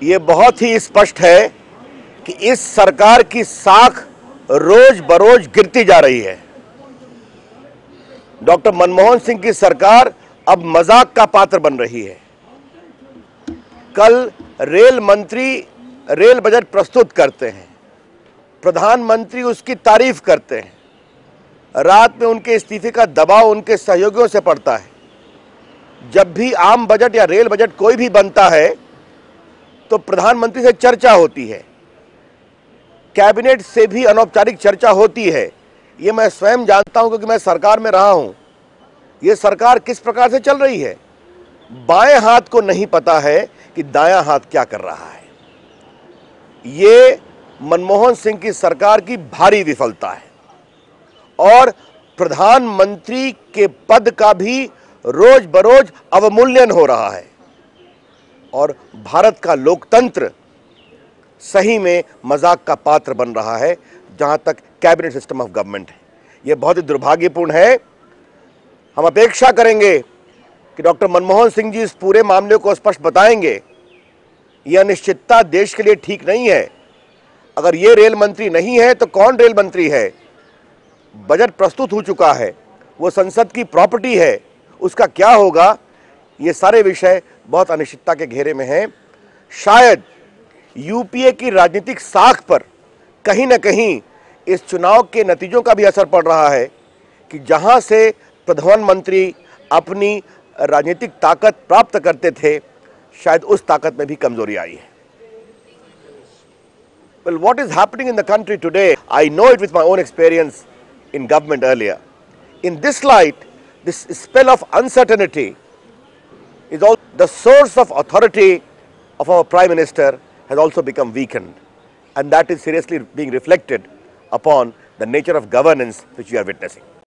ये बहुत ही स्पष्ट है कि इस सरकार की साख रोज बरोज गिरती जा रही है। डॉक्टर मनमोहन सिंह की सरकार अब मजाक का पात्र बन रही है। कल रेल मंत्री रेल बजट प्रस्तुत करते हैं, प्रधानमंत्री उसकी तारीफ करते हैं, रात में उनके इस्तीफे का दबाव उनके सहयोगियों से पड़ता है। जब भी आम बजट या रेल बजट कोई भी बनता है तो प्रधानमंत्री से चर्चा होती है, कैबिनेट से भी अनौपचारिक चर्चा होती है। ये मैं स्वयं जानता हूं क्योंकि मैं सरकार में रहा हूं। ये सरकार किस प्रकार से चल रही है, बाएं हाथ को नहीं पता है कि दायां हाथ क्या कर रहा है। ये मनमोहन सिंह की सरकार की भारी विफलता है और प्रधानमंत्री के पद का भी रोज बरोज अवमूल्यन हो रहा है और भारत का लोकतंत्र सही में मजाक का पात्र बन रहा है जहां तक कैबिनेट सिस्टम ऑफ गवर्नमेंट है। यह बहुत ही दुर्भाग्यपूर्ण है। हम अपेक्षा करेंगे कि डॉक्टर मनमोहन सिंह जी इस पूरे मामले को स्पष्ट बताएंगे। यह अनिश्चितता देश के लिए ठीक नहीं है। अगर ये रेल मंत्री नहीं है तो कौन रेल मंत्री है? बजट प्रस्तुत हो चुका है, वो संसद की प्रॉपर्टी है, उसका क्या होगा? ये सारे विषय बहुत अनिश्चितता के घेरे में हैं। शायद यूपीए की राजनीतिक साख पर कहीं ना कहीं इस चुनाव के नतीजों का भी असर पड़ रहा है कि जहां से प्रधानमंत्री अपनी राजनीतिक ताकत प्राप्त करते थे, शायद उस ताकत में भी कमजोरी आई है। Well, what is happening in the country today? I know it with my own experience in government earlier. In this light, this spell of uncertainty is also the source of authority of our Prime Minister has also become weakened, and that is seriously being reflected upon the nature of governance which we are witnessing.